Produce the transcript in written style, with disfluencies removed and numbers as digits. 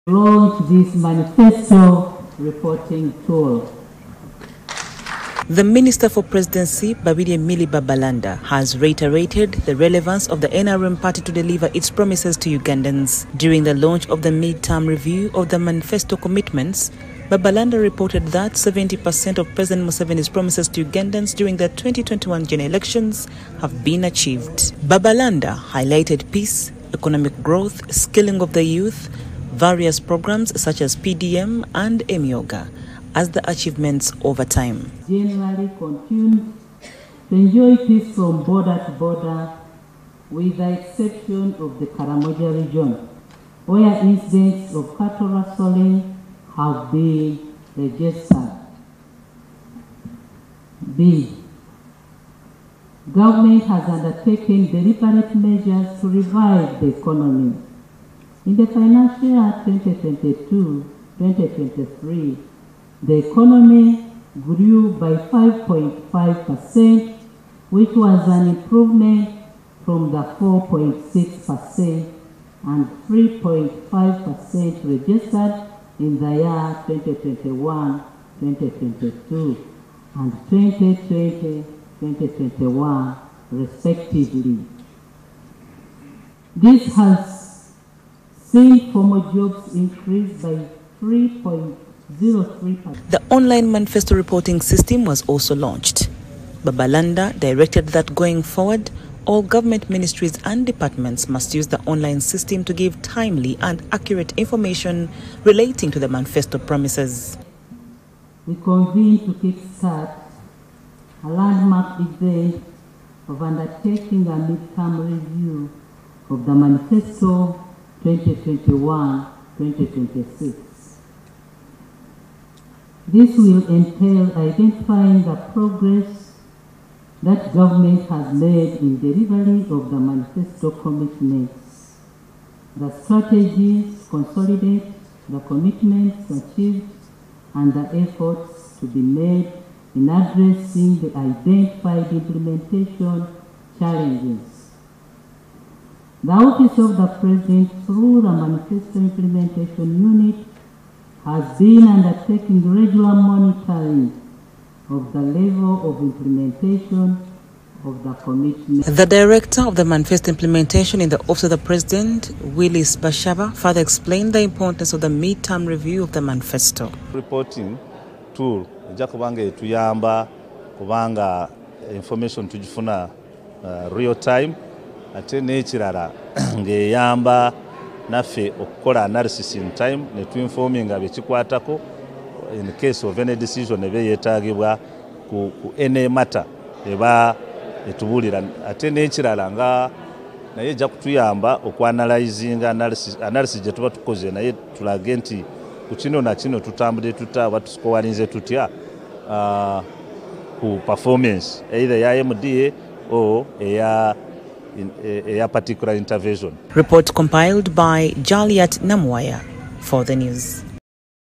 Launch this manifesto reporting tool. The Minister for Presidency, Babidi Emili Babalanda, has reiterated the relevance of the NRM party to deliver its promises to Ugandans. During the launch of the mid-term review of the manifesto commitments, Babalanda reported that 70% of President Museveni's promises to Ugandans during the 2021 general elections have been achieved. Babalanda highlighted peace, economic growth, skilling of the youth, various programs such as PDM and Emyoga as the achievements over time. Generally continued to enjoy peace from border to border, with the exception of the Karamoja region, where incidents of cattle rustling have been registered. B. Government has undertaken deliberate measures to revive the economy. In the financial year 2022-2023, the economy grew by 5.5%, which was an improvement from the 4.6% and 3.5% registered in the year 2021-2022 and 2020-2021 respectively. This has seen formal jobs increase by 3.03%. The online manifesto reporting system was also launched. Babalanda directed that going forward, all government ministries and departments must use the online system to give timely and accurate information relating to the manifesto promises. We convened to kickstart a landmark event of undertaking a midterm review of the manifesto 2021-2026. This will entail identifying the progress that government has made in delivery of the manifesto commitments, the strategies to consolidate the commitments achieved, and the efforts to be made in addressing the identified implementation challenges. The Office of the President, through the Manifesto Implementation Unit, has been undertaking regular monitoring of the level of implementation of the commitment. The Director of the Manifesto Implementation in the Office of the President, Willis Bashaba, further explained the importance of the mid-term review of the manifesto. Reporting tool jakubanga etuyamba kubanga information tujifuna real time ate n'ekirala ng'eyamba naffe okukola analysis in time ne tuinforming abekikwatako in case of any decision ebe yeetagibwa ku any matter eba etubulira ate n'ekirala nga naye ejja kutuyamba okuanalyzing analysis gye tuba tukoze naye tulage nti ku kino na kino tutambudde tuta batusikowalinze tutya ku performance either ya MDA or a particular intervention. Report compiled by Jaliat Namwaya for the news.